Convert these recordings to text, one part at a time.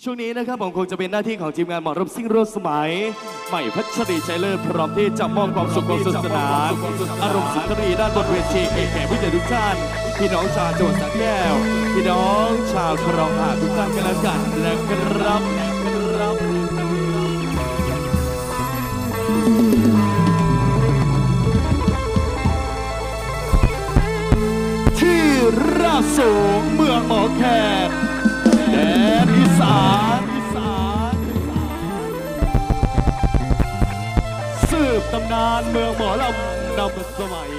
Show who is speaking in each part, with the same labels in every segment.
Speaker 1: ช่วงนี้นะครับผมคงจะเป็นหน้าที่ของทีมงานหมอรบซิ่งร่วมสมัยใหม่พัชรีชัยเลิศพร้อมที่จะมอบความสุขความสนุกสนานอารมณ์สุนทรีด้านบนเวทีแก่ผู้ใหญ่ทุกท่านพี่น้องชาวจังหวัดสระแก้วพี่น้องชาวคลองหาดทุกท่านกันแล้วกันนะครับที่ราบสูงเมืองหมอแคนแดนอีสานสืบตำนานเมืองหมอลำนำสมัย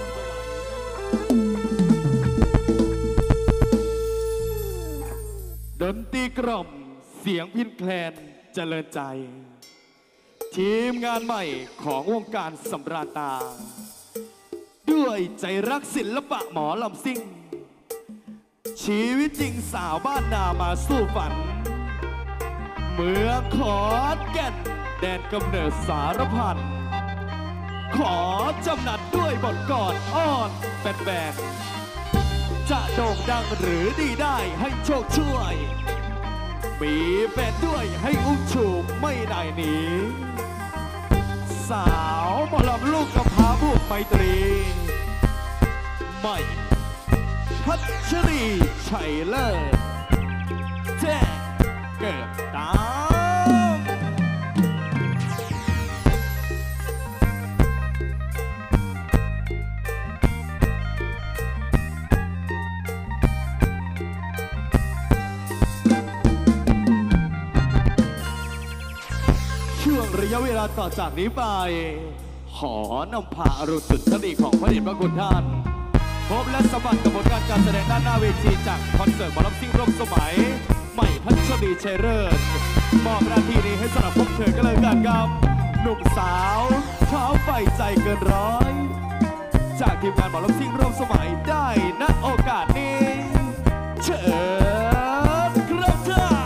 Speaker 1: ดนตรีกล่อมเสียงพิณแคลนเจริญใจทีมงานใหม่ของวงการสำราญตาด้วยใจรักศิลปะหมอลำซิ่งชีวิตจริงสาวบ้านนามาสู้ฝันเมืองขอนแก่นแดนกำเนิดสารพันขอจำนัดด้วยบทกอดอ้อนแบนๆจะโด่งดังหรือดีได้ให้โชคช่วยมีแฟนด้วยให้อุ้มชูไม่ได้หนีสาวหมอลำลูกกำพร้าบุกไมตรีใหม่พัชรีชัยเลิศแจ้งเกิดตามช่วงระยะเวลาต่อจากนี้ไปขอนำพาอารมณ์สุดทรีของพระเดชพระคุณท่านพบและสัมผัสกับผลงานการแสดงด้านหน้าเวทีจากคอนเสิร์ตหมอลำซิ่งร่วมสมัยใหม่พัชรีชัยเลิศมอบหน้าที่นี้ให้สำหรับพวกเธอก็เลยกันครับหนุ่มสาวเท้าไฟใจเกินร้อยจากทีมงานหมอลำซิ่งร่วมสมัยได้ณโอกาสนี้เชิญครับท่าน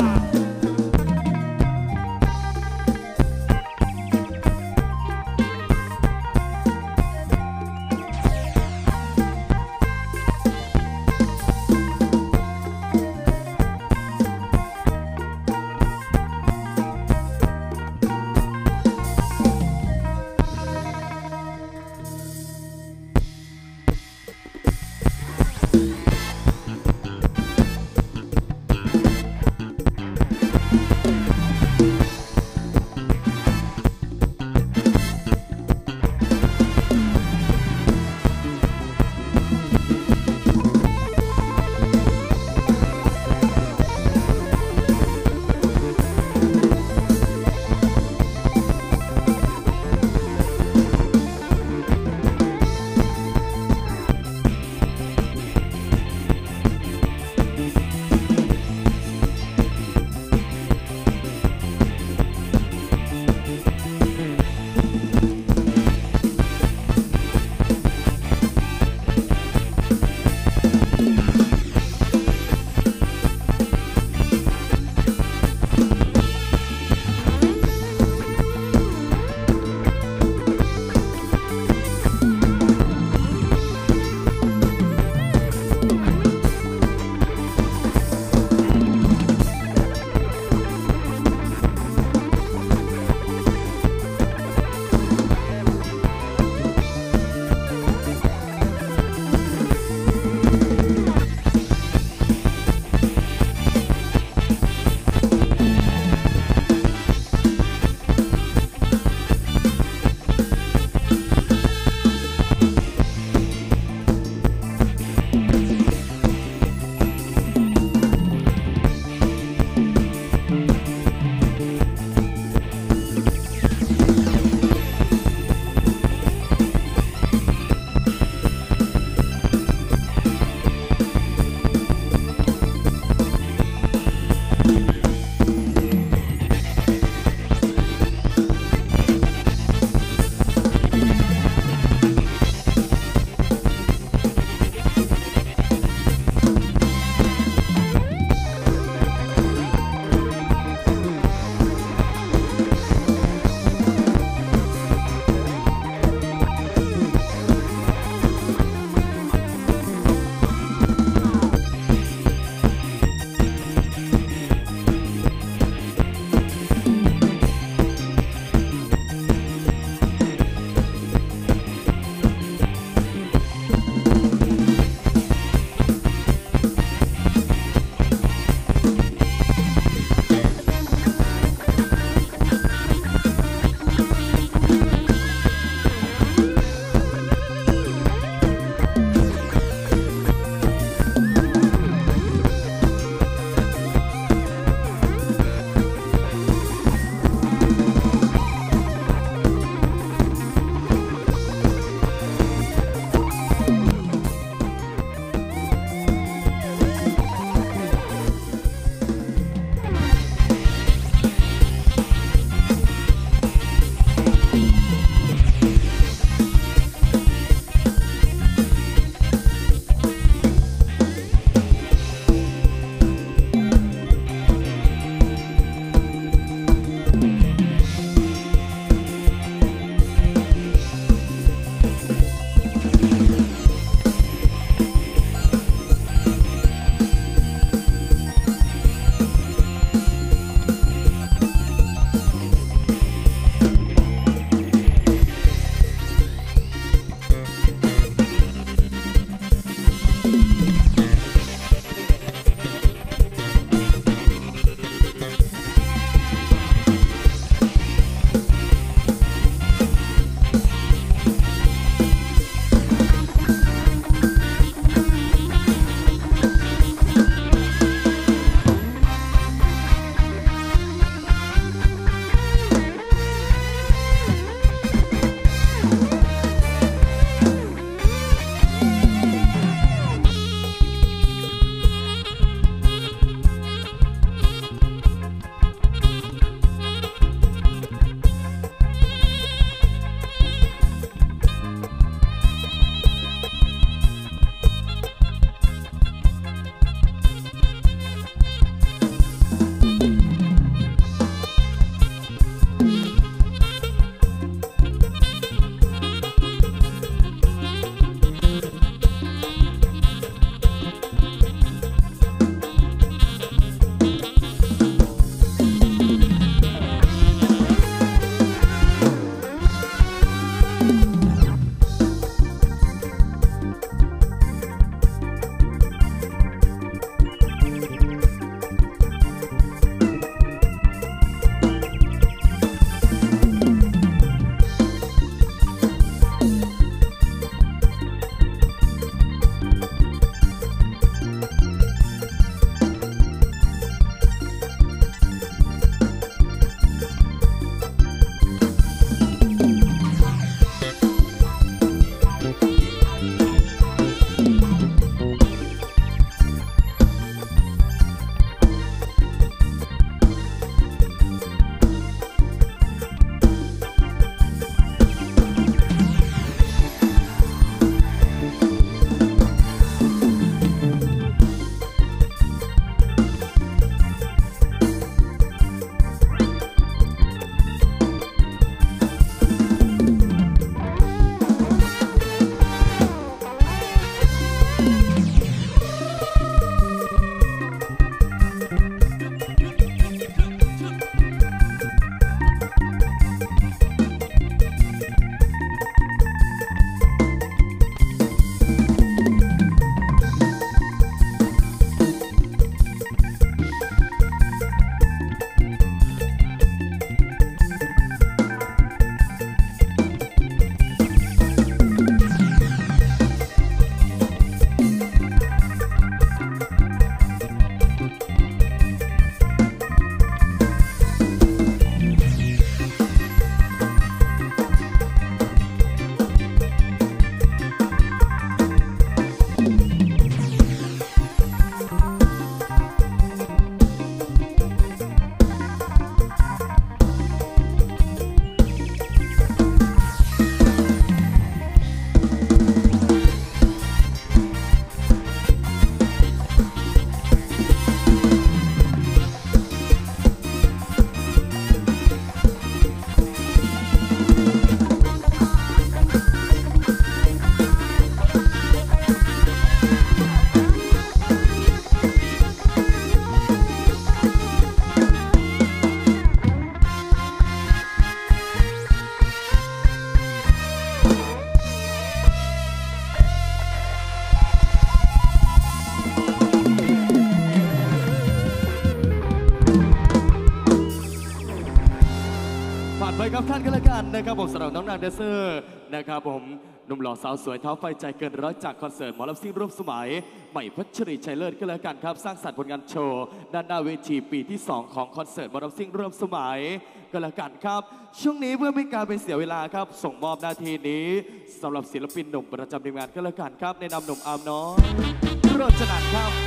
Speaker 1: ไปกับท่านกันละกันนะครับผมสำหรับน้องนางแดนเซอร์นะครับผมหนุ่มหล่อสาวสวยเท้าไฟใจเกินร้อยจากคอนเสิร์ตหมอลำซิ่งร่วมสมัยใหม่พัชรีชัยเลิศก็แล้วกันครับสร้างสรรค์ผลงานโชว์ด้านหน้าเวทีปีที่2ของคอนเสิร์ตหมอลำซิ่งร่วมสมัยก็แล้วกันครับช่วงนี้เพื่อไม่การเป็นเสียเวลาครับส่งมอบหน้าที่นี้สำหรับศิลปินหนุ่มประจำทีมงานก็แล้วกันครับในนามหนุ่มอาร์มน้อยโรจนันท์ครับ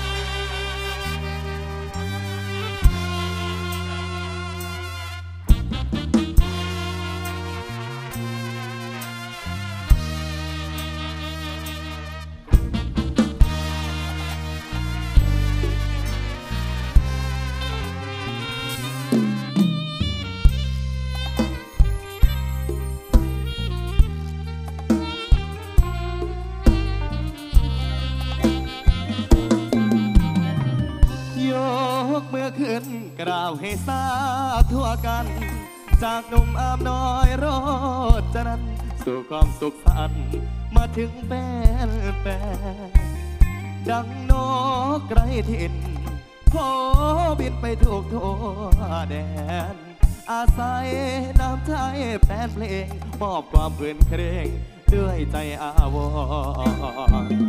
Speaker 1: ขึ้นกล่าวให้ทราบทั่วกันจากหนุ่มอามน้อยโรจนันท์สู่ความสุขสันต์มาถึงแฟนดังนกไกรถิ่นโผบินไปทุกทั่วแดนอาศัยน้ำใจแฟนเพลงมอบความเพลินเครงด้วยใจอาวรณ์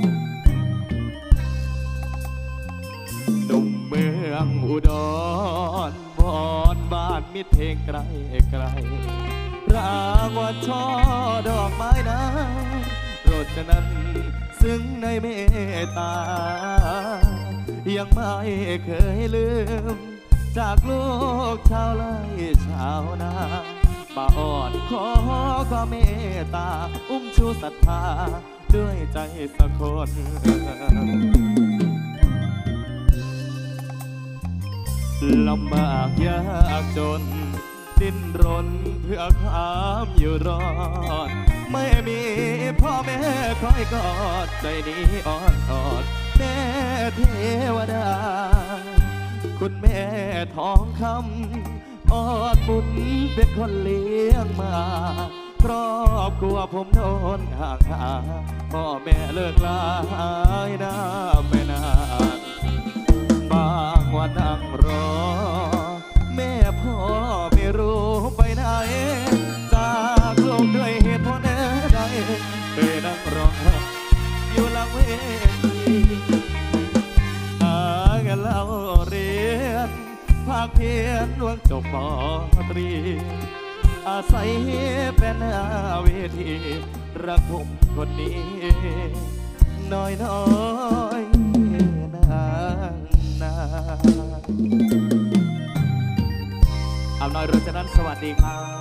Speaker 1: เมืองอุดรบอนบ้านมิตรเพลงไกลไกลรางวัลช่อดอกไม้นะโรจนันท์ซึ้งในเมตตายังไม่เคยลืมจากลูกชาวไร่ชาวนาป่าอ่อนขอความเมตตาอุ้มชูศรัทธาด้วยใจสักคนลำบากยากจนดิ้นรนเพื่อความอยู่รอดไม่มีพ่อแม่คอยกอดใจนี้อ่อนอดแม่เทวดาคุณแม่ทองคำอดบุญเป็นคนเลี้ยงมาครอบครัวผมโดนห่างหาพ่อแม่เลิกลาน้ำไม่นานบางวันนั่งรอแม่พ่อไม่รู้ไปไหนจากโลกด้วยเหตุผลใดเคยนั่งรออยู่หลังเวทีหาเงินเล่าเรียนภาคเพียรหวังจบป.ตรีอาศัยเป็นหน้าเวทีรักผมคนนี้น้อยน้อยอาน้อยโรจนันท์สวัสดีครับ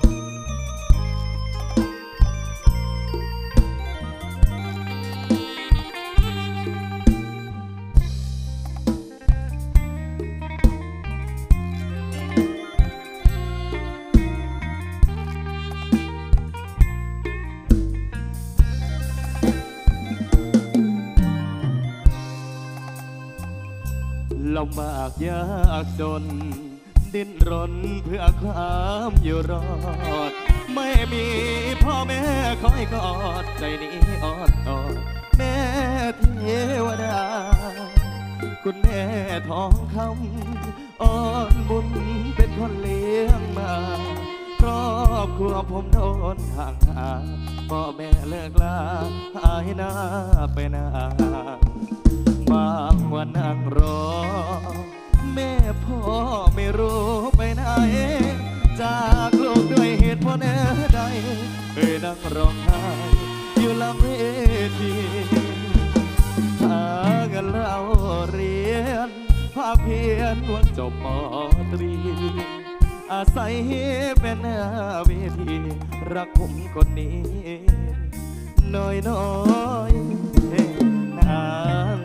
Speaker 1: ลำบากยากจนดิ้นรนเพื่อความอยู่รอดไม่มีพ่อแม่คอยกอดใจนี้อ่อนออดแม่เทวดาคุณแม่ทองคำอ่อนบุญเป็นคนเลี้ยงมาครอบครัวผมโดนห่างหาพ่อแม่เลิกลาหายหน้าไปนานบางวันนั่งรอแม่พ่อไม่รู้ไปไหนจากโลกด้วยเหตุผลใดเคยนั่งร้องไห้อยู่หลังเวทีหาเงินเล่าเรียนภาคเพียรหวังจบป.ตรีอาศัยเป็นหน้าเวทีรักผมคนนี้น้อยน้อยนาง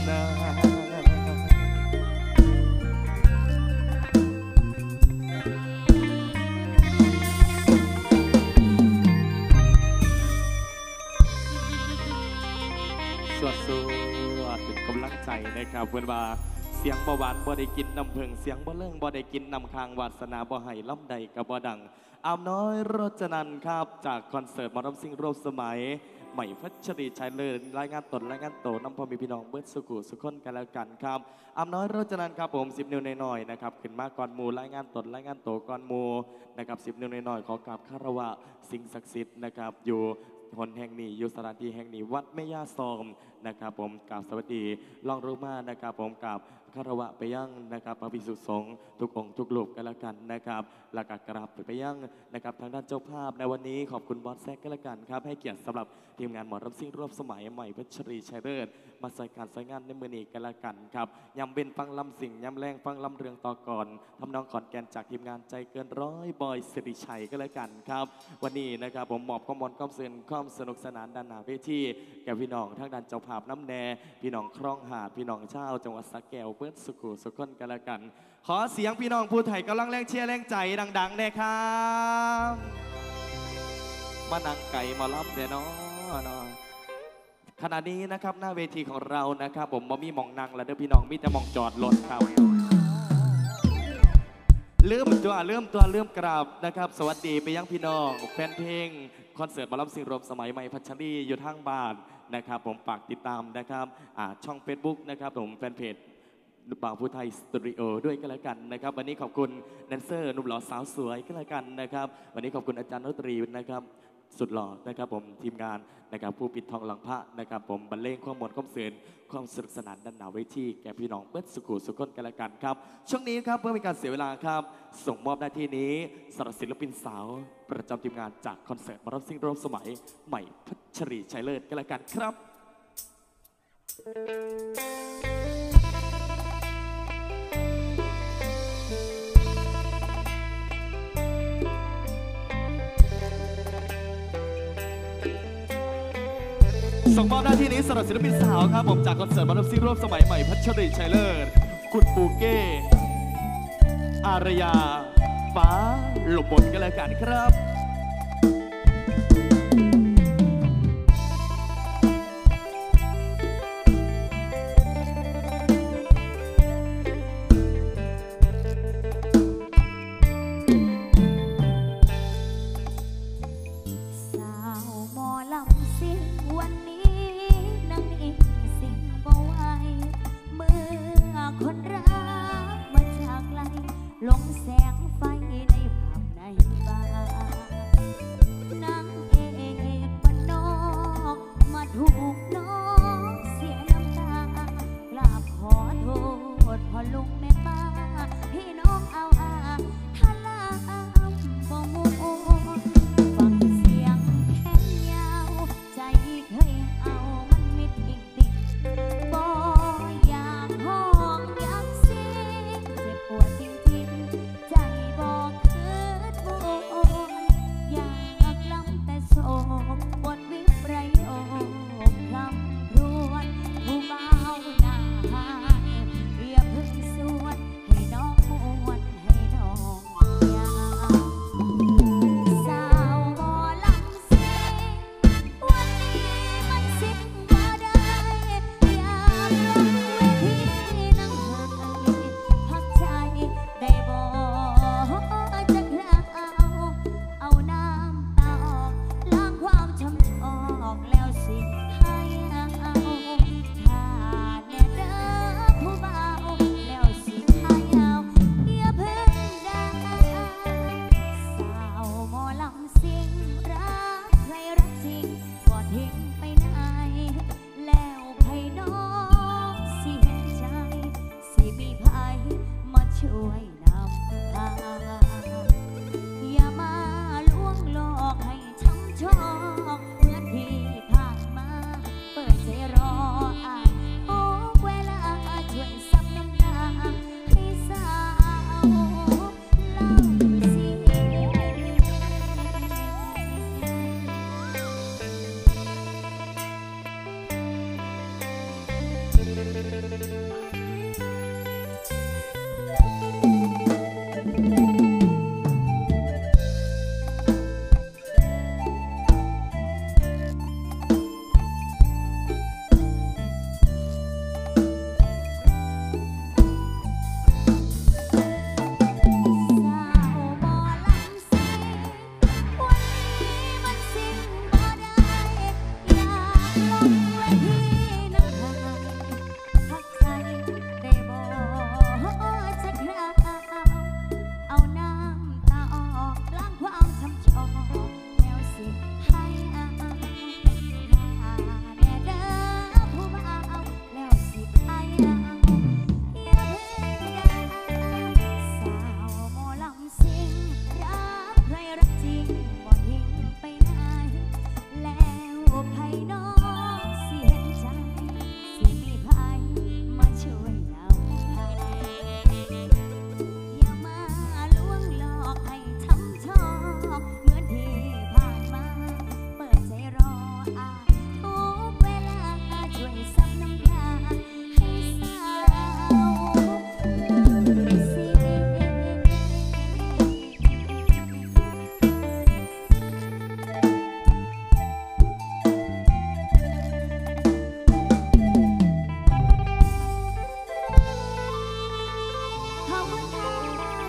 Speaker 1: เป็นกำลังใจนะครับเพื่อนว่าเสียงบ่หวานบ่ได้กินน้ำเพิงเสียงบ่เลิ่งบ่ได้กินน้ำคางวาสนาบ่ให้ล่ำใดกับบ่ดังอามน้อยโรจนันท์ครับจากคอนเสิร์ตหมอลำซิ่งร่วมสมัยใหม่พัชรีชัยเลิศรายงานตนรายงานโตน้ำพอมีพี่น้องเบิร์ดสุขุสุขคนกันแล้วกันครับอำน้อยโรจนันครับผม10 นิ้วหน่อยๆนะครับขึ้นมาก่อนหมู่รายงานตนรายงานโตก่อนหมู่นะครับ10 นิ้วหน่อยๆขอกราบคารวะสิ่งศักดิ์สิทธิ์นะครับอยู่หนแห่งนี้อยู่สถานที่แห่งนี้วัดแม่ย่าซอมนะครับผมกราบสวัสดีลองรู้มานะครับผมกราบคารวะไปยังนะครับพระภิกษุสงฆ์ทุกองค์ทุกรูปกันแล้วกันนะครับแล้วก็กราบไปยังนะครับทางด้านเจ้าภาพในวันนี้ขอบคุณบอสแซกกันแล้วกันครับให้เกียรติสำหรับทีมงานหมอรำซิ่งรวบสมัยใหม่พัชรีชัยเลิศมาใส่การใส่งานในมือนี้กันแล้วกันครับยำเป็นฟังลำสิ่งยำแรงฟังลำเรืองต่อก่อนทำนองขอนแก่นจากทีมงานใจเกินร้อยบอยสิริชัยกันแล้วกันครับวันนี้นะครับผมมอบข้อมูลข้อมเสื่อข้อมสนุกสนานด้านหน้าเวทีแก่พี่น้องทางด้านเจ้าภาพน้ำแน่พี่น้องคลองหาดพี่น้องเจ้าจังหวัดสระแก้วเพื่อนสุขุสุขคนกันแล้วกันขอเสียงพี่น้องผู้ไทยกำลังแรงเชียร์แรงใจดังๆเลยครับมานังไก่มาล้ำเดี๋ยวน้อขณะนี้นะครับหน้าเวทีของเรานะครับผมบ่มีมองนั่งแล้วเด้อพี่น้องมีแต่มองจอดรถครับเริ่มกราบนะครับสวัสดีไปยังพี่น้องแฟนเพลงคอนเสิร์ตหมอลำซิ่งรวมสมัยใหม่พัชรีอยู่ทางบ้านนะครับผมฝากติดตามนะครับช่อง Facebook นะครับผมแฟนเพจบ่าวผู้ไทยสตูดิโอด้วยกันแล้วกันนะครับวันนี้ขอบคุณแดนเซอร์หนุ่มหล่อสาวสวยกันแล้วกันนะครับวันนี้ขอบคุณอาจารย์ดนตรีนะครับสุดหล่อนะครับผมทีมงานนะครับผู้ปิดทองหลังพระนะครับผมบรรเลงข้อมูลข้อมเสือนความสนุกสนานด้านหน้าเวทีแก่พี่น้องเบิร์ดสุขุสุขคนกันแล้วกันครับช่วงนี้ครับเพื่อเป็นการเสียเวลาครับส่งมอบหน้าที่นี้สำหรับศิลปินสาวประจำทีมงานจากคอนเสิร์ตหมอลำซิ่งรวมสมัยใหม่พัชรีชัยเลิศกันแล้วกันครับส่งมอบหน้าที่นี้สำหรับศิลปินสาวครับผมจากคอนเสิร์ตหมอลำซิ่งรวมสมัยใหม่พัชรีชัยเลิศคุณปูเก้อารยาฟ้าหลบบนกันแล้วกันครับ
Speaker 2: ลงแสงไฟในผับในบาร์นางเอกบ้านนอกมาถูกน้องเสียน้ำตากราบขอโทษพ่อลุงแม่ป้าพี่น้องเอาทะลามบ่มูฟังเสียงแค้นยาวใจเคยเอามันมิดอีกติดบ่อยากห้องอยากเสียงเจ็บปวดจริงใจบ่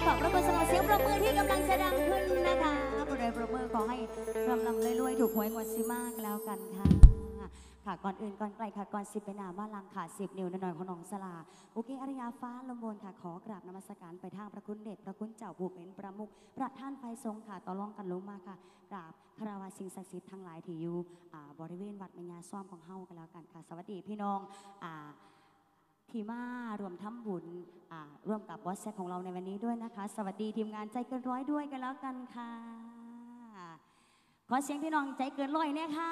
Speaker 2: ขอบพระคุณสำหรับเสียงปรบมือที่กำลังจะดังขึ้นนะคะปรบมือขอให้รำลำรวยๆถูกหวยงวดซิมากแล้วกันค่ะค่ะก่อนอื่นก่อนไกลค่ะก่อน10ไปหนาบ้านลังค่ะ10 นิ้วหน่อยๆของน้องสลาโอเคอริยาฟ้าลมบนค่ะขอกราบนมัสการไปทางพระคุณเดชพระคุณเจ้าผู้เป็นประมุขประท่านไฟทรงค่ะต่อรองกันลงมาค่ะกราบคารวะสิ่งศักดิ์สิทธิ์ทั้งหลายที่อยู่บริเวณวัดแม่ยาซ่อมของเฮากันแล้วกันค่ะสวัสดีพี่น้องทีมารวมทำบุญร่วมกับบอสแซกของเราในวันนี้ด้วยนะคะสวัสดีทีมงานใจเกินร้อยด้วยกันแล้วกันค่ะขอเสียงพี่น้องใจเกินร้อยเนี่ยค่ะ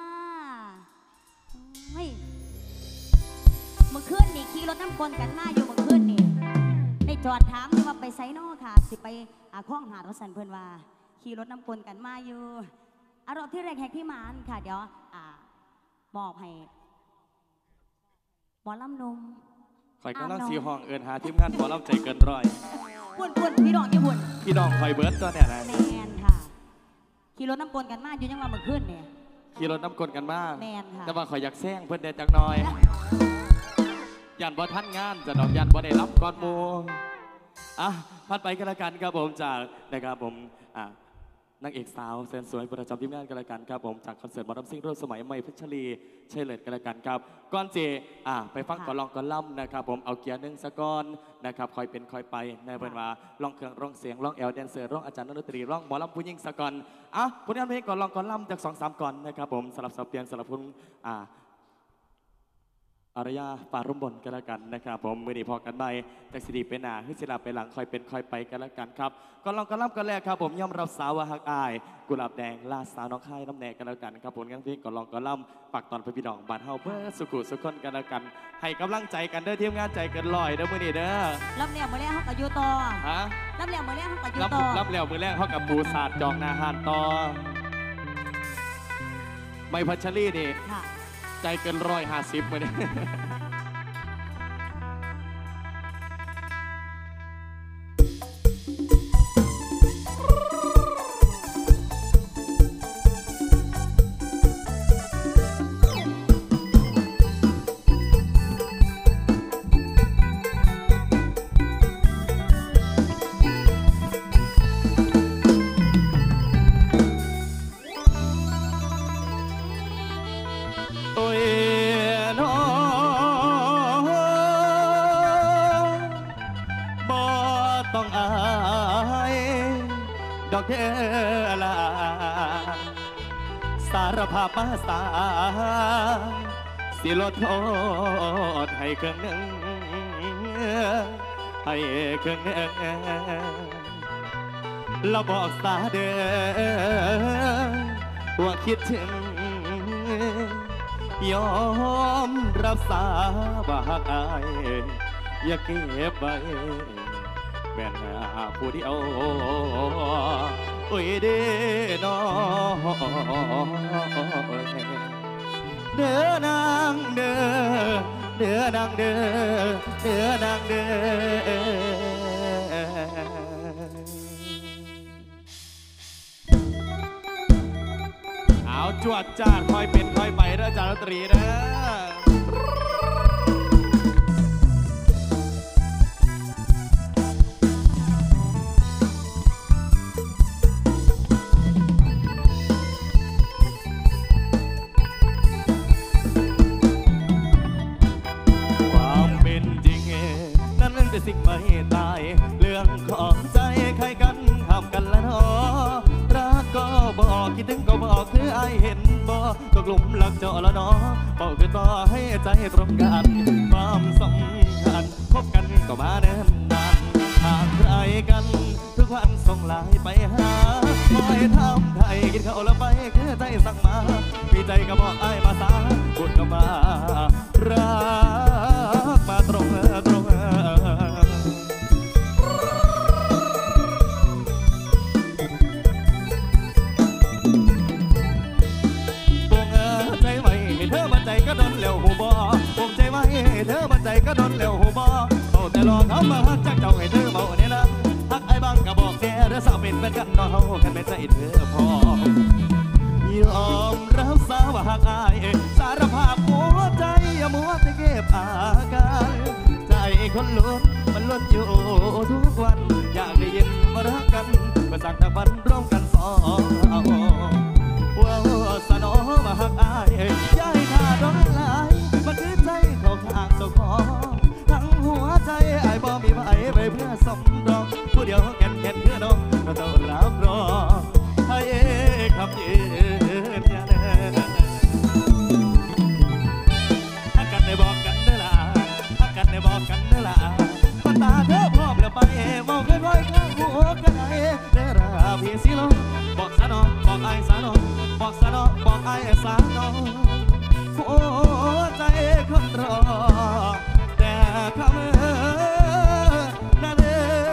Speaker 2: เฮ้ยเมื่อคืนนี่ขี่รถน้ำกลกันมาอยู่เมื่อคืนนี่ได้จอดถามอยู่ว่าไปไซโน่ค่ะสิไปคล้องหาดวัดสันเพื่อนว่าขี่รถน้ำกลกันมาอยู่รอบที่แรกแหกที่มานค่ะเดี๋ยวมอบให้หมอลำนุ่ม
Speaker 1: ข่อยกำลังสีห้องเอินหาทีมงานหมอลำใจเกินร้อย
Speaker 2: ปุ่นพี่น้องญี่ปุ่น
Speaker 1: พี่น้องคอยเบิร์ดตัวเนี่ยนะ
Speaker 2: แมนค่ะขี่รถน้ำกลกันมาอยู่ยังว่าเมื่อคืนเนี่ย
Speaker 1: ขี่รถน้ำกลกันมาก
Speaker 2: แมนค่ะ
Speaker 1: แต่ว่าข่อยอยากแซงเพื่อนเดจักหน่อยยันบ่ท่านงานจะดอกยันบ่ได้รับก่อนโมพัดไปกันละกันครับผมจากนะครับผมนางเอกสาวแสนสวยประจำทีมงานกันละกันครับผมจากคอนเสิร์ตหมอลำซิ่งรุ่นสมัยใหม่เพชรลีเชลเลตกันละกันครับก้อนเจไปฟังก่อนลองก่อนล่ำนะครับผมเอาเกียร์1สะก้อนนะครับคอยเป็นคอยไปในเพิ่นว่าร้องเครื่องร้องเสียงร้องแอลแดนเซอร์ร้องอาจารย์ดนตรีร้องหมอลำผู้หญิงสะก้อนผลงานเพลงก่อนลองก่อนล่ำจาก2-3ก่อนนะครับผมสลับสับเปลี่ยนสลับพุ่งอารยาป่าร่มบนกันละกันนะครับผมมือดีพอกันใบจากสิริเป็นหนาขึ้นศิลาไปหลังคอยเป็นคอยไปกันละกันครับก่อนลองกันล่ำกันแรกครับผมย่อมรับสาวหักอายกุหลาบแดงลาสาวน้องไข่น้ำแหนกันละกันครับผลงานเพลงก่อนลองกันล่ำฝากตอนพี่น้องบานเฮาเพื่อสุขุสุขคนกันละกันให้กำลังใจกันเด้อทีมงานใจเกินลอยเด้อมือดีเด้อ
Speaker 2: ลำเหลี่ยมมือแรกเขากับยูต่อลำเหลี่ยมมือแรกเขากับยูต่อ
Speaker 1: ลำเหลี่ยมมือแรกเขากับปูศาสตร์จองนาหานต่อไม่พัชรีนี่ใจเกิน150มาเนี่ยดอกเดลาสารภาพมาสาสิลดโทษให้เครื่องหนึ่งให้เครื่องหนึ่งเราบอกสาเด้อว่าคิดถึงยอมรับสาว่าหักอายอย่าเก็บไว้แม่นผู้เดียวโอ้ยเด้อนอเด้อนางเด้อเด้อนางเด้อเด้อนางเด้อเอาจวดจ้าคอยเป็นคอยไปเด้อจารตรีเด้อสิ่งไม่ตายเรื่องของใจใครกันทำกันละเนาะรักก็บอกคิดถึงก็บอกคือไอเห็นบ่ตกหลุมรักเจาะละเนาะบอกคือต่อให้ใจตรงกันความสำคัญพบกันก็มาเนิ่นนานห่างไกลกันทุกวันส่งไลน์ไปหาคอยทำไทยกินข้าวแล้วไปคือใจสั่งมามีใจก็บอกไอ้มาสาพูดก็มารักมาตรงก็โดนเร็วหูบอผมใจไว้เธอมันใจก็โดนเร็วหูบอเอาแต่รอเขามาฮักจากเจ้าให้เธอเมาเนี่ยนะฮักไอ้บางก็บอกแกเธอสาวเป็นกันนอเขากันไม่ใจเธอพอยอมรับสาว่าฮักอายสารภาพหัวใจอย่ามัวแต่เก็บอาการใจคนลุ้นมันลุ้นอยู่ทุกวันอยากได้มาสั่งทางวันร่วมกันสองว้าวสนอมาหักอายย้ายขาดร้องลายมันคือใจเขาข้างเจ้าของทั้งหัวใจอายบ่มีไผไปเพื่อสมรองผู้เดียวแก่นคือน้องก็ต้องรับรองให้คำยืนยันฮักกันได้บอกกันเด้อล่ะฮักกันได้บอกกันเด้อล่ะคนตาเธอพร้อมแล้วไปมองค่อยๆข้างหัวกันไอ้เด้อราพี่สิลงบอกสะน้องบอกไอ้สะน้องบอกสะน้องบอกไอ้สะน้องหัวใจคนรอแต่คำนั่น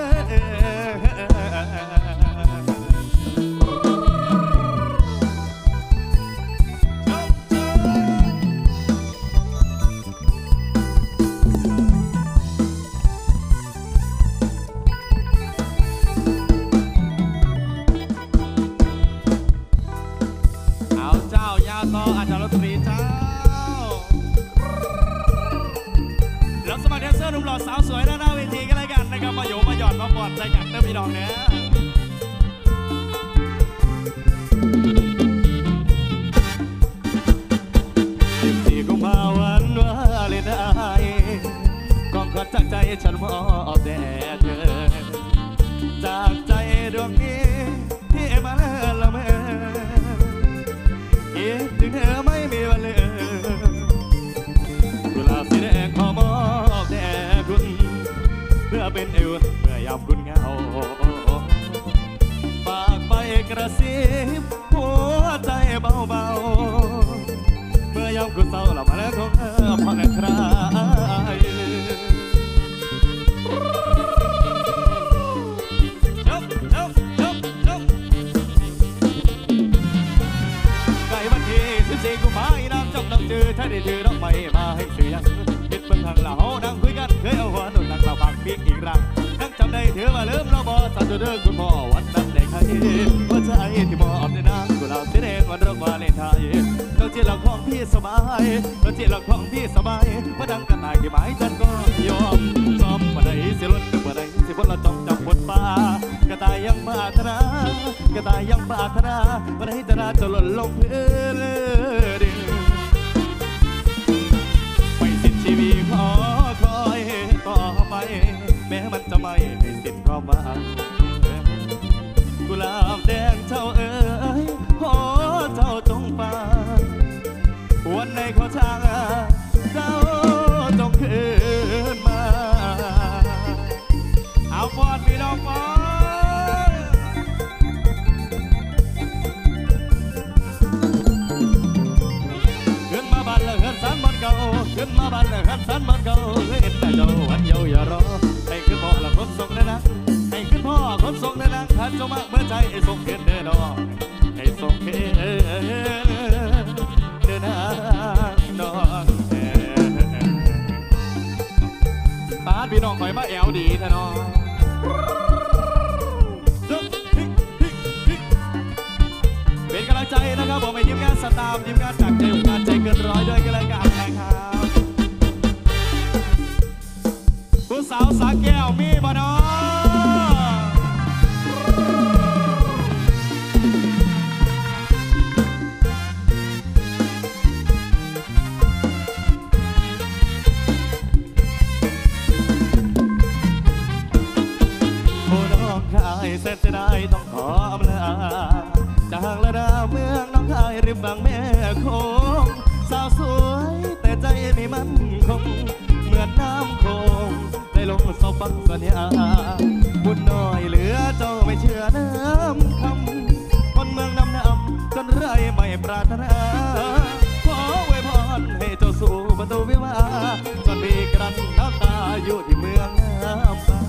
Speaker 1: ต่ออาจารย์ดนตรีเจ้าแล้วสมัครแดนเซอร์หนุ่มหล่อสาวสวยหน้าเวทีกันเลยกันนะครับมาโยมาหยอดมาปอดใจกันเด้อพี่น้องเนี่ย14 กุมภาพันธ์วาเลนไทน์กองขวัญจากใจฉันมอบแด่เธอจากใจดวงนี้ที่มาเลิศละเมอคิดถึงเธอไม่มีวันลืมกุหลาบสีแดงขอมอบแด่คุณเพื่อเป็นเอวเมื่อยามคุณเหงาฝากไปกระซิบหัวใจเบาๆเมื่อยามคุณเศร้าหลับมาแล้วคงพอแค่คลาย14 กุมภาพันธ์น้ำจำน้ำจืดถ้าได้ถือดอกไม้มาให้เสียงเห็นเบิ่งทางเรานั่งคุยกันเคยเอาหัวหนุนนั่งเราฟังปีกอีกครั้งนั่งจำได้ถือว่าลืมเราบ่สั่นตัวเด้อคุณพ่อวันนั้นได้ใครหัวใจที่มอบในนางกุหลาบสีแดงวันรักวาเลนไทน์เจ้าจิตหลักของพี่สบายเจ้าจิตหลักของพี่สบายว่าดังกันตายที่หมายฉันก็ยอมจอมมาได้สิลุ้นมาได้สิพ้นละจอมจับพ้นป่ากระต่ายยังปรารถนากระต่ายยังปรารถนามาได้จะราจะหล่นลงพื้นไม่สิ้นชีวิตขอคอยต่อไปแม้มันจะไม่ให้สิ้นความหวังกุหลาบแดงเจ้าเอ๋ยขอเจ้าจงฟังวันในขอทางเจ้าจงคืนมาเอาฟอดพี่น้องฟอดขึ้นมาบ้านแล้วขึ้นสันบ้านเก่าขึ้นมาบ้านแล้วขึ้นสันบ้านเก่าเห็นแต่เจ้าวันเยาอย่ารอให้ขึ้นพ่อละคนส่งได้นะให้ขึ้นพ่อคนส่งได้นะขันเจ้ามากเมื่อใจให้ส่งเกินเดินดอกให้ส่งเกินเดินนะน้องตาพี่น้องคอยมาแอวดีแท้น้องเป็นกำลังใจนะครับผมให้ทีมงานสตาฟทีมงานจากใจงานใจเกินร้อยด้วยกันเลยกันนะครับผู้สาวสาแก้วมีบ่น้องเสร็จจะได้ต้องขออำลาจากละดาเมืองน้องคายริมฝั่งแม่คงสาวสวยแต่ใจไม่มั่นคงเหมือนน้ำคงได้ลงสอบฟังสัญญาบุญน้อยเหลือเจ้าไม่เชื่อน้ำคำคนเมืองน้ำน้ำจนไรไม่ปรารถนาขอไว้พรให้เจ้าสู่ประตูวิวาจนมีกรันน้ำตาอยู่ที่เมืองน้ำเปล่า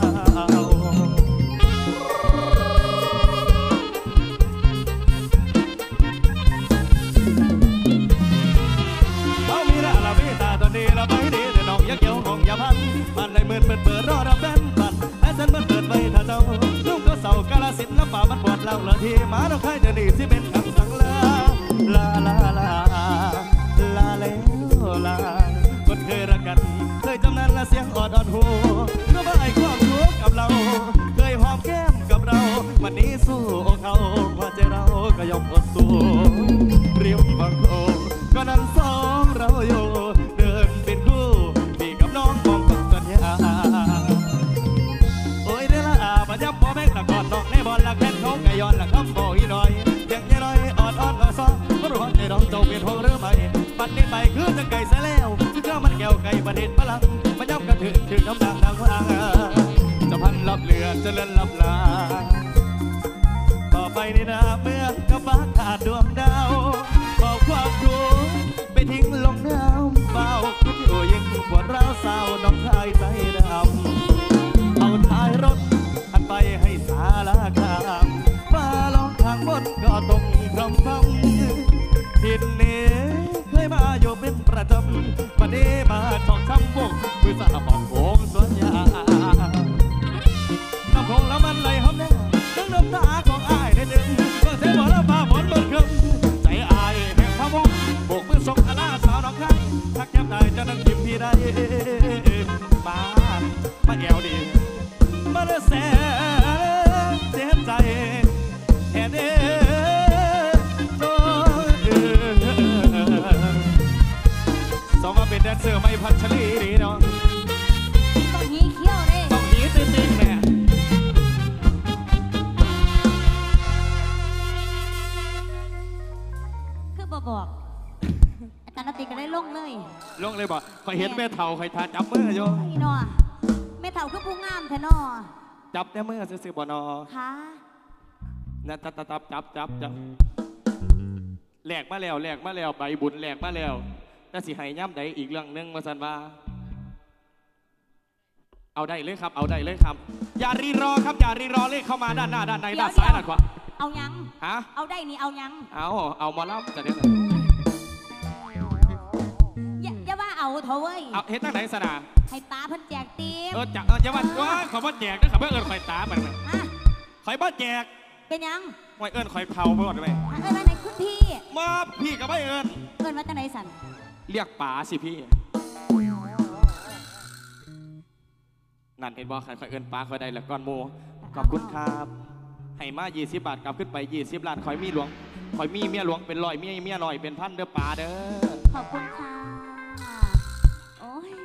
Speaker 1: ละไปดีแต่น้องยักเกี่ยวห้องยาพันมันในมือเปิดรอรับแฟนบันและฉันมันเปิดไว้ถ้าเจ้าลูกก็เศร้ากาลสินน้ำป่ามันปวดเล่าละทีมาเราใครจะดีสิเป็นคำสั่งลาลาลาลาลาแล้วลาคนเคยรักกันเคยจำนั้นและเสียงอ่อนหูก็ไม่ความทุกข์กับเราเคยหอมแก้มกับเราวันนี้สู้กอดสูงริมฝั่งโขงก็นั้นสองเราอยู่เดินเป็นคู่พี่กับน้องมองต้องสัญญาโอ้ยเด้อละมาจับบ่แม่งละกอดน้องในบอลละแค่นเขาไก่ย้อนละคำบอกอีหน่อยเพียงแค่น้อยอ่อนก็ซ้อก็รู้ใจน้องเจ้าเป็นห้องหรือไม่ปัดนี้ไปคือจะไก่ซะแล้วคือมันแก้วไก่ประเด็นพลังมันย้ำกันถึงน้ำดังดังว่าจะพันลับเรือจะเลื่อนลับลาต่อไปในนาเมืองกับฟ้าขาดดวงดาวบอกความทุกข์ไปทิ้งลงน้ำเบาคุณอยู่ยังปวดร้าวเศร้าน้องชายใจดำเอาท้ายรถหันไปให้สาลากลางฟ้าลองทางบนก็ตรงพร้อมพร้อมทิศนี้เคยมาอยู่เป็นประจำวันนี้มาช่องช้ำวงมือสาบองวงสวนยาน้ำคงแล้วมันไหลหอมแน่ทั้งน้ำตาของอ้ายได้ดึงก็เสียบ่แล้วฟ้าฝนบนเครื่องใจอ้ายแห่งพะวงโบกมือส่งอาลาสาวน้องครั้งทักแก้มได้จะนั่งยิ้มพี่ได้มาแอวดีมาเด้อแสนเจ็บใจแค่เด้สองมาเป็นแดนเซอร์ไม่พัชรีดีเนาะ
Speaker 2: ต้องหีเขี้ยวเลย
Speaker 1: ต้องหีตึงๆแน่
Speaker 2: คือบอกอาจารย์นติก็ได้ลงเลย
Speaker 1: บอกคอยเห็นแม่เฒ่าคอยทาจับมือโย
Speaker 2: นี่เนาะแม่เฒ่าคือผู้งามแท้เนาะ
Speaker 1: จับแต่มือซื่อๆบ่เนาะ
Speaker 2: ค่ะ
Speaker 1: นะจับแหลกมาแล้วใบบุญแหลกมาแล้วแต่สิให้ย่ำใดอีกเรื่องนึงมาสันว่าเอาได้เลยครับอย่ารีรอครับอย่ารีรอเลยเข้ามาด้านหน้าด้านในด้านซ้ายด้านขวา
Speaker 2: เอายัง
Speaker 1: ฮะ
Speaker 2: เอาได้นี่เอายัง
Speaker 1: เอามาแล้วจะเดี๋ยว
Speaker 2: อย่าว่าเอาเถอะเว้ย
Speaker 1: เอาเฮ็ดตั้งไหนสนา
Speaker 2: ให้ตาเพิ่นแจกตีม
Speaker 1: อย่าว่าขอบ่แจกนะขอบ่เอิญคอยตามันเลยคอยบ่แจก
Speaker 2: เป็นยัง
Speaker 1: ไว้เอิญคอยเผาไปหมดเลย
Speaker 2: เอิญมาไหนคุณพี่
Speaker 1: มาพี่กับไม่เอิญ
Speaker 2: มาจากไหนสัน
Speaker 1: เรียกป๋าสิพี่นั่นเห็นบ่ใครเอิญป๋าคอยได้แล้วก้อนโมขอบคุณครับให้มา20 บาทกลับขึ้นไป20 ล้านคอยมีหลวงคอยมีเมียหลวงเป็น100เมียหน่อยเป็นพันเด้อป๋าเด้อ
Speaker 2: ขอบคุณค่ะโอ้ย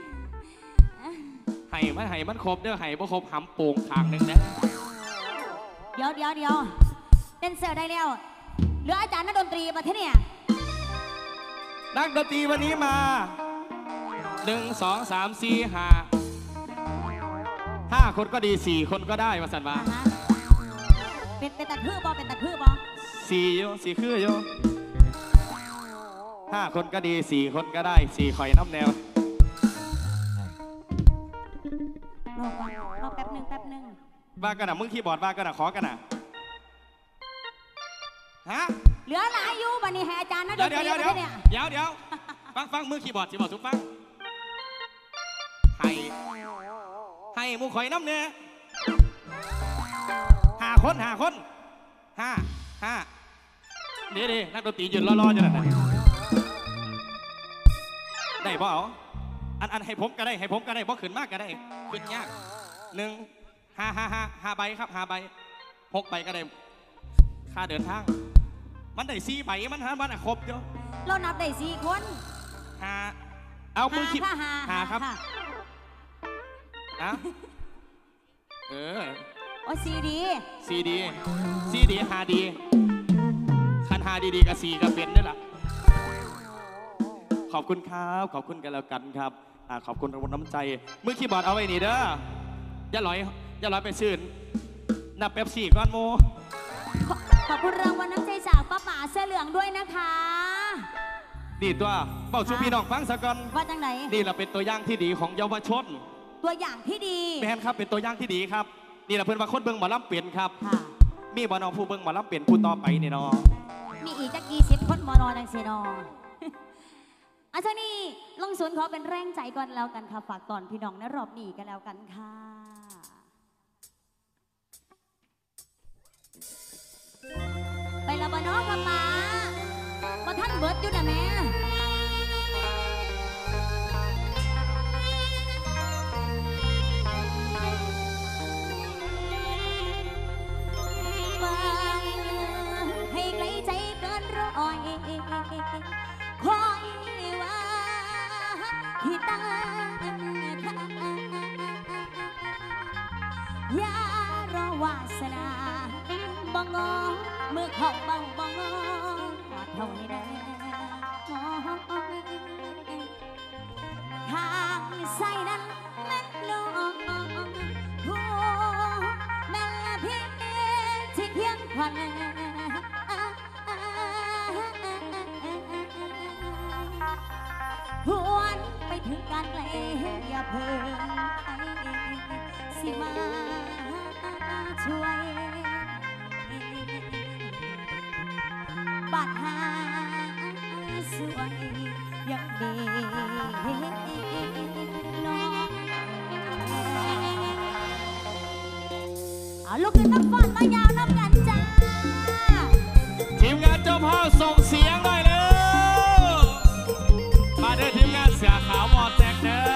Speaker 1: ให้มันครบเด้อให้บ่ครบหำโป่งทางหนึ่งนะ
Speaker 2: เดี๋ยวเต้นเสือได้แล้วเหลืออาจารย์นักดนตรีมาที่เนี่ย
Speaker 1: นักดนตรีวันนี้มา1 2 3 4 5คนก็ดี4คนก็ได้มาสันว่า
Speaker 2: เป็นตะคือบอ
Speaker 1: 4คือโย5คนก็ดี4คนก็ได้4ข่อยน้ำแนว
Speaker 2: รอแป๊บหนึ่ง
Speaker 1: ว่ากันนะมึงคีย์บอร์ดว่ากันนะขอกันนะฮะ
Speaker 2: เหลือหลายอยู่บันนี้ให้อาจารย์นะเดี๋
Speaker 1: ยวฟังมือคีย์บอร์ดสิบอกทุกฟังให้มูข่อยน้ำเนี่ย5 คนดีนักดนตรียืนรอๆอยู่นั่นได้ป่าวอันให้ผมก็ได้บ่ขึ้นมากก็ได้ขึ้นยาก5ใบครับ5ใบ6ใบก็ได้ค่าเดินทางมันได้4ใบมันครบเยอะ
Speaker 2: เรานับได้4 คน
Speaker 1: เอามือคิด5ครับ
Speaker 2: โอ้ซีดี
Speaker 1: 5ดีคัน5ดีกับ4กับเป็นนี่แหละขอบคุณครับขอบคุณกันแล้วกันครับขอบคุณน้ำใจมือคีย์บอร์ดเอาไว้นี่เด้ออย่าลอยไปชื่นนับเป๊ปซี่ก้อนโม
Speaker 2: ขอบคุณรางวัลน้ำใจจากป้าป๋าเสื้อเหลืองด้วยนะคะ
Speaker 1: ดีตัวเบาชูพี่น้องฟังสักก่อน
Speaker 2: ว่าจังไหน
Speaker 1: นี่เราเป็นตัวอย่างที่ดีของเยาวชน
Speaker 2: ตัวอย่างที่ดี
Speaker 1: แม่นครับเป็นตัวอย่างที่ดีครับนี่เราเพิ่นว่าคนเบิ่งหมอลำเปลี่ยนครับมีบ่น้องผู้เบิ่งหมอลำเปลี่ยนผู้ต่อไปนี่เนาะ
Speaker 2: มีอีกจะ20 คนมอนอจังเสียนออาจารย์นี่ลงสวนขอเป็นแรงใจก่อนแล้วกันค่ะฝากตอนพี่น้องในรอบนี้กันแล้วกันค่ะไปละบ่น้องค่ะมาบ่ท่านเบิร์ดอยู่นะแม่ฟังให้ไกลใจคอยว่าที่ตั้งอย่ารอวาสนาบ่งอเมื่อเขาเบาบ่งอเท่านี้แหละทางใส่นั้นแม่นลองผู้แม่ละพี่ที่เพียงควันหวนไปถึงการแกล้งอย่าเพิ่งไปสิมาช่วยปัญหาสวยยังดีน้องเอาลูกขึ้นน้ำฟอนมายาวน้ำกันจ้า
Speaker 1: ทีมงานเจ้าภาพส่งเสียงหน่อยเลยมาเด้อทีมงานเสือขาวหมอแตกเด้อ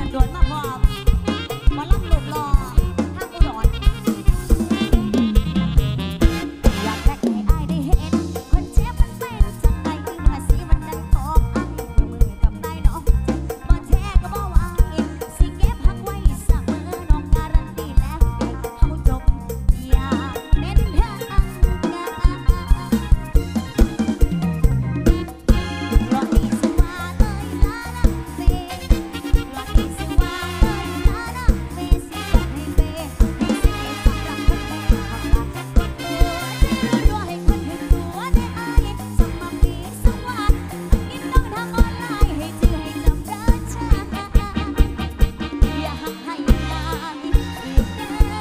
Speaker 2: โดนมาพอหมาล่ำหลุมรอทางอุดรอยากแค่ให้อายได้เห็นคนเจ็บมันเป็นจังใดภาษีมันดันตอกอายมือกับนายน้องบ่แท้ก็บ่ว่าสิเก็บหักไว้สักมือน้องการันตีแล้วเด็กเฮาจบอย่าเน้นทางงานลองอีสว่าเลยลาลาเฟลองอีสว่าเลยลาลาเฟสิบอกให้เฟให้สิสำหรับคนแม่ทำงานกดหัวใจรัวๆให้คนเห็นตัวได้อายสมัครปีสว่ากินต้องทางออนไลน์ให้จื้อให้จำได้ช้าอย่าหักให้นานอีกเด้อ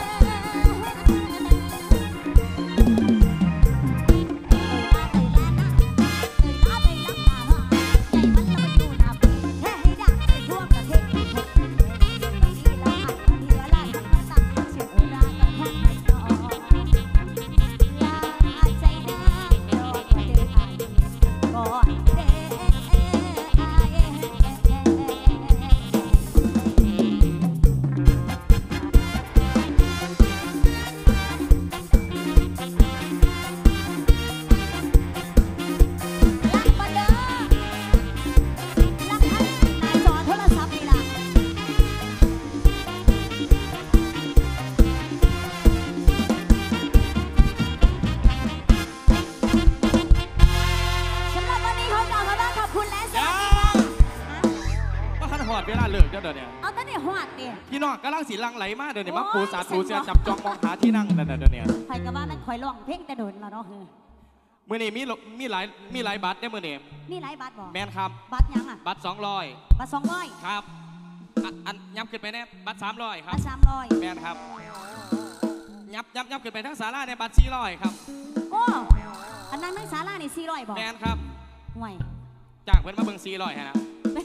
Speaker 2: สำหรับวันนี้ขอกล่าวคำว่าขอบคุณและสวัสดีค่ะ
Speaker 1: ว่าขันหอดเวลาเลิกเดี๋ยวนี้
Speaker 2: เอาตั้งแต่หอดเนี่ย
Speaker 1: พี่น้องกำลังสีลังไหลมาเดี๋ยวนี้
Speaker 2: โอ้
Speaker 1: มาย ปูสาธุเสียจับจองมองหาที่นั่งเดี๋ยวนี้
Speaker 2: ใครก็ว่ามันคอยร้องเพลงแต่โดนแล้วเนาะ
Speaker 1: มื้อนี้มีหลายบัตรได้อมื้อนี้
Speaker 2: นี่หลายบัตรบอก
Speaker 1: แมนครับ
Speaker 2: บัตรยังอ่ะ
Speaker 1: บัตร
Speaker 2: บัตร200
Speaker 1: ครับอันย้ำขึ้นไปแน่บัตร300ครับ
Speaker 2: บัตร300
Speaker 1: แมนครับย้ำขึ้นไปทั้งศาลาในบัตร400ครับ
Speaker 2: โอ้อันนั้นทั้งศาลานี่400บอก
Speaker 1: แมนครับ
Speaker 2: ห่วย
Speaker 1: จ้างเพิ่นมาเบิ่ง400ฮะนะ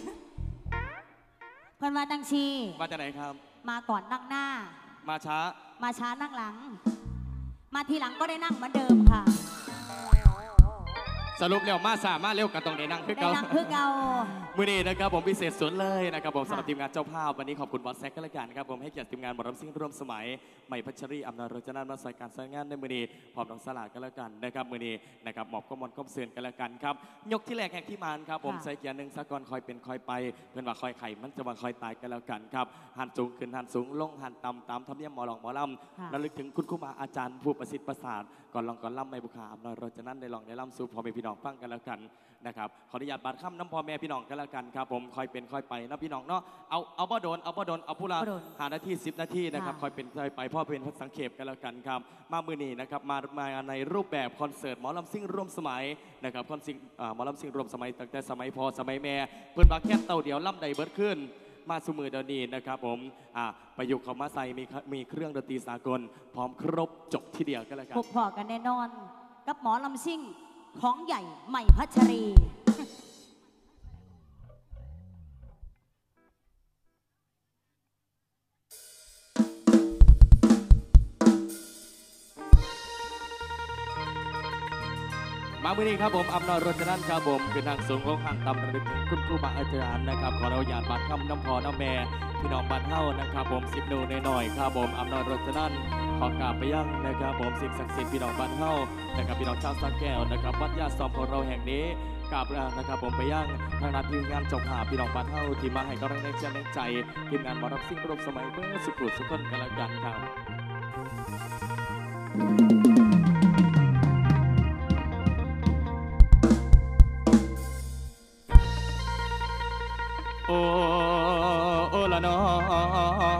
Speaker 2: เพิ่นว่าตังชี
Speaker 1: ว่าจะไหนครับ
Speaker 2: มาก่อนนั่งหน้า
Speaker 1: มาช้า
Speaker 2: มาช้านั่งหลัง มาทีหลังก็ได้นั่งเหมือนเดิมค่ะ
Speaker 1: สรุปแล้วมาสามารถเร็วกันตรงนี้นั่งคือ
Speaker 2: ได้
Speaker 1: เก่า
Speaker 2: นั่งคือเก่า
Speaker 1: มื้อนี้นะครับผมพิเศษสุดเลยนะครับผม
Speaker 2: ค่ะ
Speaker 1: สำหรับทีมงานเจ้าภาพวันนี้ขอบคุณบอสแซกก็แล้วกันครับผมให้เกียรติทีมงานหมอลำซิ่งร่วมสมัยใหม่พัชรีอำนาจรจนามาใส่การสร้างงานในมื้อนี้พร้อมน้องสลาดก็แล้วกันนะครับมื้อนี้นะครับหมอบข้อมอนข้อมเสือนกันแล้วกันครับยกที่แรกแห่งที่มานครับผมใส่เกียร์หนึ่งสะกอนคอยเป็นคอยไปเพื่อนว่าคอยไข่มันจะมาคอยตายกันแล้วกันครับหันสูงขึ้นหันสูงลงหันต่ำตามทำเนียมหมอหลองหมอลำระลึกถึงคุณครูบาอาจารย์ผู้ประสิทธิ์ประสาทก่อนลองก่อนล่ำไม่บุคาอำนาจรจนาได้ลองได้ล่ำสู่พ่อแม่พี่น้องฟังกันแล้วกันนะครับขออนุญาตบาดค่ำน้ำพ่อแม่พี่น้องกันแล้วกันครับผมคอยเป็นคอยไปนะพี่น้องเนาะเอาบ่โดนเอาผู้ละ
Speaker 2: บ่โดน
Speaker 1: 5 นาที10 นาทีนะครับ
Speaker 2: ค่ะ
Speaker 1: คอยเป็นคอยไปพ่อเป็นพัดสังเขปกันแล้วกันครับมามือนี้นะครับมาในรูปแบบคอนเสิร์ตหมอลำซิ่งร่วมสมัยนะครับคอนซิ่งหมอลำซิ่งร่วมสมัยตั้งแต่สมัยพอสมัยแม่เพื่อนบาแค่เต่าเดียวล่ำใดเบิร์ดขึ้นมาสมือเดยวนีนะครับผมประยุกต์เข้ามาใส่มีเครื่องดนตรีสากลพร้อมครบจบที่เดียวกันแล้วกัน
Speaker 2: พบพอกันแน่นอน กับหมอลำซิ่งของใหญ่ใหม่พัชรี
Speaker 1: มามือนี้ครับผมอำนาจรจนันท์ครับผมคือทางสูงลงทางต่ำระลึกถึงคุณครูบาอาจารย์นะครับขออนุญาตบัตรคำน้ำพอน้ำแม่พี่น้องบ้านเฮานะครับผม10 นูหน่อยๆครับผมอำนาจรจนันท์ขอกราบไปยังนะครับผมสิ่งศักดิ์สิทธิ์พี่น้องบ้านเฮานะครับพี่น้องชาวสระแก้วนะครับวัดยาซอมของเราแห่งนี้กราบนะครับผมไปยังทางนักทีมงานจบหาพี่น้องบ้านเฮาที่มาให้กำลังใจทีมงานหมอรับซิ่งรวมสมัยเมื่อสุขุสุขคนกันละกันครับ โอ้โอละนอ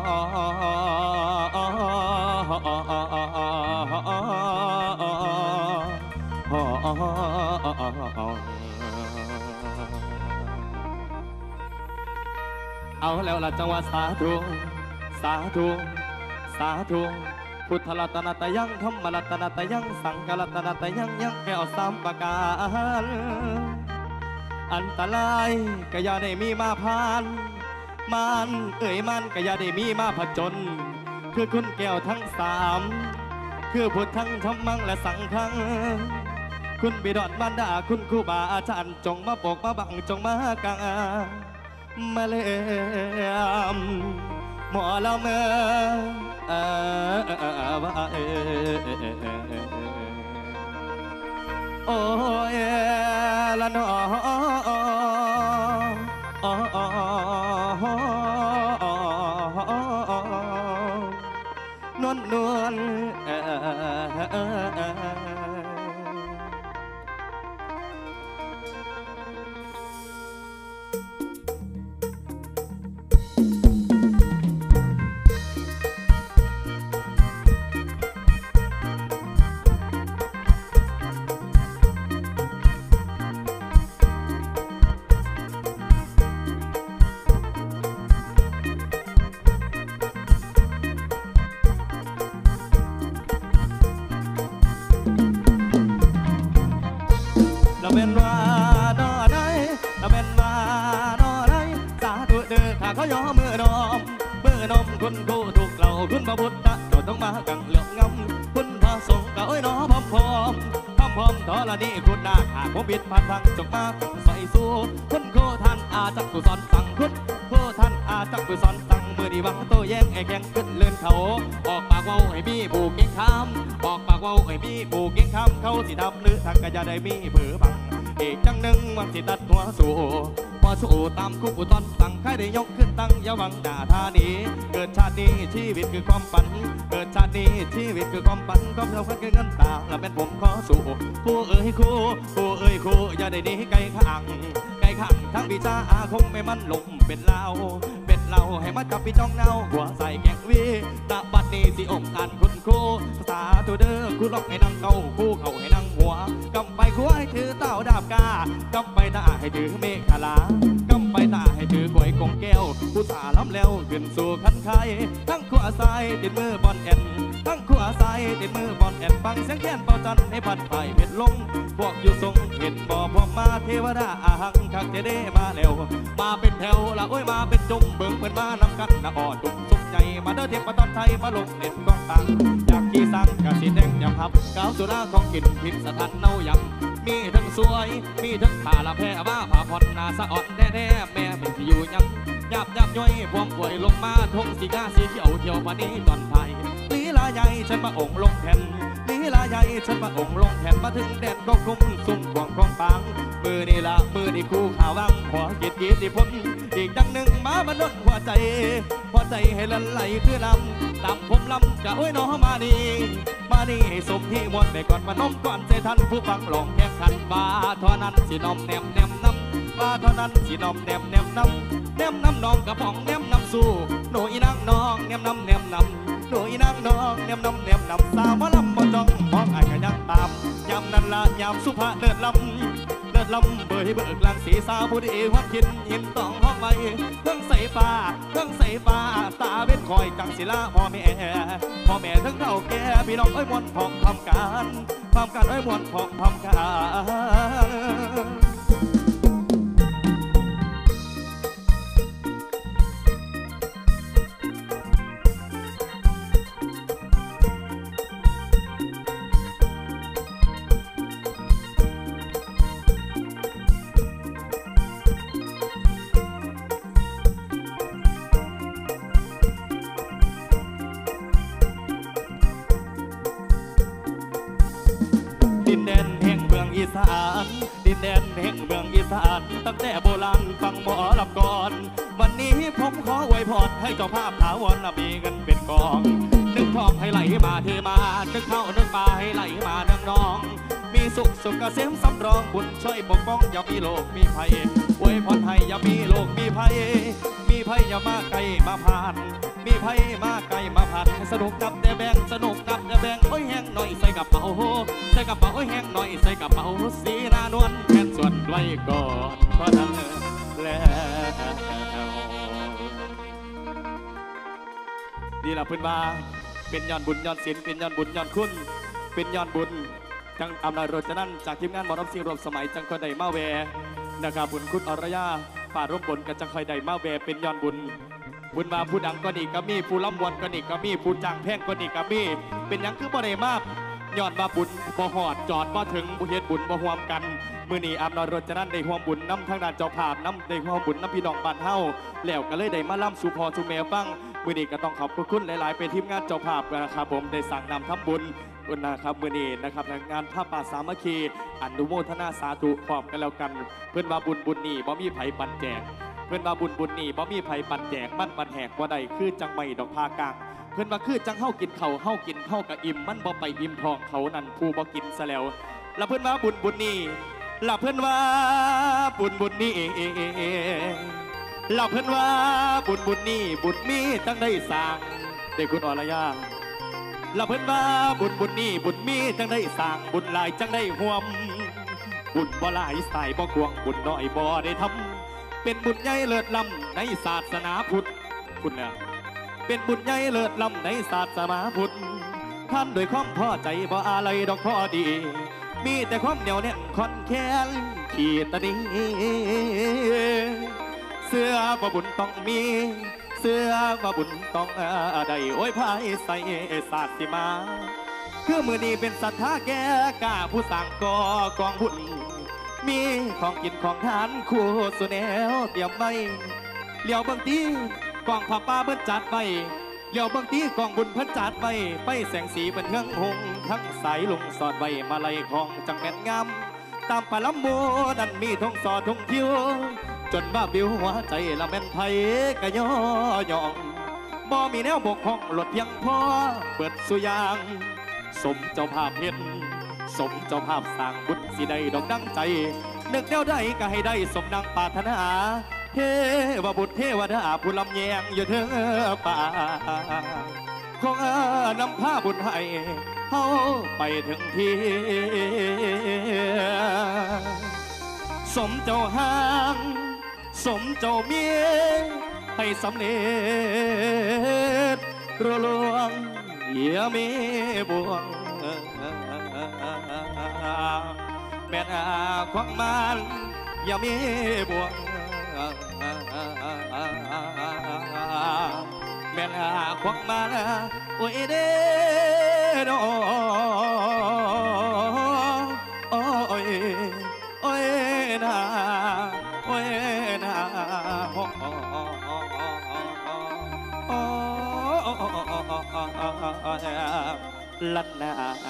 Speaker 1: เอาแล้วละจังหวะสาธุสาธุสาธุพุทธรัตนตยังธรรมรัตนตยังสังฆรัตนตยังยังแก้วสามประการอันตรายก็อย่าได้มีมาพานมันมันก็อย่าได้มีมาผจญคือคุณแก้วทั้งสามคือพุทธังธรรมังและสังฆังคุณบิดอนมารดาคุณครูบาอาจารย์จงมาปกมาบังจงมากางมาเลยหมอลำว่าโอ้ยละนอนวลนวลเราเป็นว่าดอได้เราเป็นว่าดอได้สาธุเด้อข้าเขาย่อมือนอมคุณกูถูกเราคุณพระพุทธเจ้าต้องมากังเหลืองงำคุณพระสงฆ์ก็โอ้ยน้อพร้อมทอละนี้คุณนาหากผมบิดผ่านทางจงมาใส่สู้คุณโคท่านอาจักกุศลสั่งคุณโคท่านอาจักกุศลสั่งมือดีวังโตแย่งไอ้แข่งขึ้นเลื่อนเขาออกปากว่าให้มีผู้เก่งคำออกปากว่าให้มีผู้เก่งคำเขาสิทำหรือทางก็จะได้มีเผือบังอีกจังหนึ่งวังสิตัดหัวสู่พอสู้ตามคู่ผู้ตอนสั่งใครได้ยกขึ้นตั้งอย่าหวังด่าท่านี้เกิดชาตินี้ชีวิตคือความฝันเกิดชาตินี้ชีวิตคือความฝันก็เราคือเงินตาและเป็นผมขอสู้ผู้เอ่ยคู่อย่าได้หนีไกลข้างทั้งวิชาอาคมไม่มันลงเป็นเล่าให้มาจับพี่จ้องเน่าหัวใส่แกงวีตาบัดนี้สิองค์การคุณครูสาธุเด้อคุณล็อกให้นั่งเก่าคู่เขาให้นั่งหัวกำไปคู่ให้ถือเต่าดาบกากำไปตาให้ถือเมฆลากำไปตาให้ถือกล้วยกงแก้วผู้สาล้ำแล้วขึ้นสู่คันไข่ทั้งขวาซ้ายติดมือบอลแอนทั้งขวาซ้ายติดมือบอลแอนฟังเสียงแค้นเป่าจันให้พัดไปเผ็ดลงพวกอยู่ทรงเห็นบ่พอมาเทวดาอาหังคักเทเดมาแล้วมาเป็นแถวละโอ้ยมาเป็นจุ่มเบิ่งเปิดมานำกันนะอ่อตุ่มสุกใหญ่มาเด้อเทียบมาตอนไทยมาลงเล่นกองตังจากขี่สังกะสีแดงยำพับก้าวสุราของกินพิษสถานเน่ายำมีทั้งสวยมีทั้งผ่าละแพร่ว่าผ่าผ่อนนาสะอ่อนแน่แม่เป็นที่อยู่ยังยับย่อยพวงป่วยลงมาทงสีกาสีเขียวเที่ยวมานี้ตอนไทยลีลาใหญ่ฉันมาองค์ลงแผ่นลีลาใหญ่ฉันมาองค์ลงแผ่นมาถึงแดนก็คุ้มสุ่มขวางคลองปังมือนี่ละมือนี่คู่ข่าววังขอกิจที่พ้นอีกดังหนึ่งมาบรรลุหัวใจให้ละไหลคือลำตามผมลำจะโอ้ยน้อมานี่ให้สมที่มวลไปก่อนมาน้มก่อนใจท่านผู้ฟังลองแข่งขันบาเท่านั้นสิน้อมแนมน้ำบาเท่านั้นสิน้อมแนมน้ำน้องกระป๋องแนมน้ำสู้หนูอีนางน้องแนมน้ำหนูอีนางน้องแนมน้ำสาวมาลำมาจ้องมองอายก็ยังตามยำนั่นละยำสุภาเลิศลำเบิกลังสีสาวผู้ดีหัวคินหินต้องห้องไว้เครื่องใส่ฟ้าตาเบ็ดคอยจังศิลาพ่อแม่ทั้งเท่าแก่พี่น้องเอ้ยมวลพองทำการเอ้ยมวลพองทำการดินแดนแห่งเมืองอีสานตั้งแต่โบราณฟังหมอลำก่อนวันนี้ผมขออวยพรให้เจ้าภาพถาวรมีเงินเป็นกองนึกทองให้ไหลมาเทมานึกเข้านึกมาให้ไหลมานึกน้องมีสุขเกษมสำรองบุญช่วยปกป้องอย่ามีโลกมีภัยอวยพรให้อย่ามีโลกมีภัยอย่ามาไกลมาผ่านมีภัยมาไกลมาผ่านสนุกกับแต่แบ่งโอ้ยแห้งหน่อยใส่กระเป๋าโอ้ยแห้งหน่อยใส่กระเป๋าสีหน้านวลแทนส่วนไว้ก่อนเพราะนั้นแล้วนี่แหละเพื่อนว่าเป็นย้อนบุญย้อนศีลเป็นย้อนบุญย้อนคุณเป็นย้อนบุญจังอำนาจโรจนั่นจากทีมงานหมอรับซีรวมสมัยจังคอยใดมาแวนะครับบุญคุณอรยาป่ารบบนกับจังคอยใดมาแวเป็นย้อนบุญมาผู้ดังก็ดีก็มีผู้ล้ำวนก็ดีก็มีผู้จ้างแพงก็ดีก็มีเป็นยังคือบ่ได้มากย้อนมาบุญบ่หอดจอดบ่ถึงบุเฮ็ดบุญบ่ห่วมกันมื้อนี้อำนาจรจนันได้ร่วมบุญนำทางด้านเจ้าภาพนำได้ร่วมบุญนำพี่น้องบ้านเฮาแล้วก็เลยได้มาล่ำสู่พ่อสู่แม่ฟังมื้อนี้ก็ต้องขอบคุณหลายๆเป็นทีมงานเจ้าภาพนะครับผมได้สั่งนำทำบุญนะครับมื้อนี้นะครับงานผ้าป่าสามัคคีอนุโมทนาสาธุพร้อมกันแล้วกันเพื่อนว่าบุญนี่บ่มีไผปันแจกเพื่อนว่าบุญนี่บ่มีไผปันแจกมันปันแหกบ่ได้คือจังไม่ดอกพากลางเพื่อนว่าคือจังเฮากินเขาเฮากินเฮากะอิ่มมันบ่ไปอิ่มทองเขานั่นผู้บ่กินซะแล้วแล้วเพื่อนว่าบุญนี่แล้วเพื่อนว่าบุญนี่แล้วเพื่อนว่าบุญนี่บุญมีจังได้สร้างเด็กคุณอรยาแล้วเพื่อนว่าบุญนี่บุญมีจังได้สร้างบุญหลายจังได้ห่วมบุญบ่หลายสายบ่ควงบุญน้อยบ่ได้ทำเป็นบุญใหญ่เลิศล้ำในศาสนาพุทธคุณเนี่ยเป็นบุญใหญ่เลิศล้ำในศาสนาพุทธท่านด้วยความพอใจบ่อะไรดอกพอดีมีแต่ความเหนียวแน่นคอนแค้นขีดตะนี้เสื้อว่าบุญต้องมีเสื้อว่าบุญต้องได้โอ้ยพายใส่ศาสติมาคือมือนี้เป็นศรัทธาแก่กล้าผู้สั่งกองบุญมีของกินของทานคู่สุแนวเตรียมไว้เลี้ยวบางทีกองผ้าป่าเพิ่นจัดไว้เลี้ยวบางทีกองบุญเพิ่นจัดไว้ไปแสงสีเป็นเครื่องหงทั้งสายลงสอดไว้มาลัยของจังแม่นงามตามป่าลำโมดันมีทงสอดทงทิวจนบ้าบิวหัวใจละแม่นไผกะย่อยองบ่มีแนวบกห้องหลดเพียงพอเปิดสุยางสมเจ้าภาพเห็นสมเจ้าภาพสร้างบุญสิได้ดอกดังใจนึกแนวใดก็ให้ได้สมดังปรารถนาเทวบุตรเทวดาผู้ลำแยงอยู่เถิงป่าคงนำผ้าบุญให้เฮาไปถึงที่สมเจ้าห้างสมเจ้าเมียให้สำเร็จรัวลวงเยี่ยมีบวงแม่นควงมันอย่ามีบวงแม่นควงมันโอ้ยเด้อโอ้ยโอ้ยนาโอ้ยนาลันนา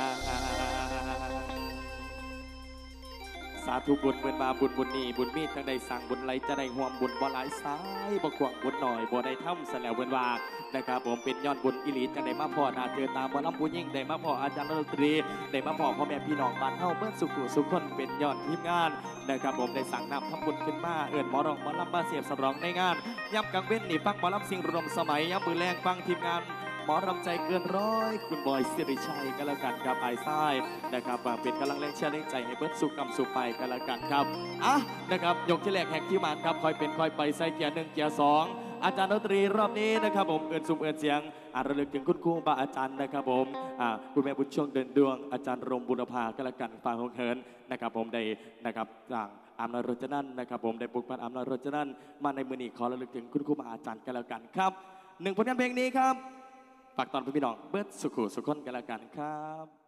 Speaker 1: สาธุบุญเมื่อมาบุญนี่บุญมีทั้งได้สั่งบุญไหลจะได้ห่วมบุญบ่หลายสายบ่ขวางบุญหน่อยบ่ได้ทำซะแล้วเมื่อว่านะครับผมเป็นยอดบุญอิลีจะได้มาพ่อนาเจอตามบ่ลำผู้ยิ่งได้มาพ่ออาจารย์ดนตรีได้มาพ่อพ่อแม่พี่น้องบ้านเฮาเบิ้ลสุขุสุขคนเป็นยอดทีมงานนะครับผมได้สั่งนำทำบุญขึ้นมาเอิ้นหมอร้องหมอลำมาเสียบสำรองในงานย้ำกลางเว้นนี่ฟังหมอลำสิ่งรวมสมัยย้ำมือแรงฟังทีมงานหมอรำใจเกินร้อยคุณบอยสิริชัยกันแล้วกันครับไอ้ทรายนะครับเป็นกำลังแรงเชียร์แรงใจให้เบิร์ดสุขกำสุขไปกันแล้วกันครับนะครับยกที่แรกแหกที่มันครับคอยเป็นคอยไปใส่เกียร์1เกียร์2อาจารย์ดนตรีรอบนี้นะครับผมเอิญสุ่มเอิญเสียงระลึกถึงคุณครูบาอาจารย์นะครับผมคุณแม่บุญช่วงเดินดวงอาจารย์รมบุญภากันแล้วกันฟังของเฮินนะครับผมได้นะครับจากอำนาจรจนันนะครับผมได้ปลุกปั้นอำนาจรจนันมาในมือนี้ขอระลึกถึงคุณครูบาอาจารย์กันแล้วกันครับ1 ผลงานเพลงนี้ครับฝากตอนพี่น้องเบิร์ดสุขุสุขคนกันแล้วกันครับ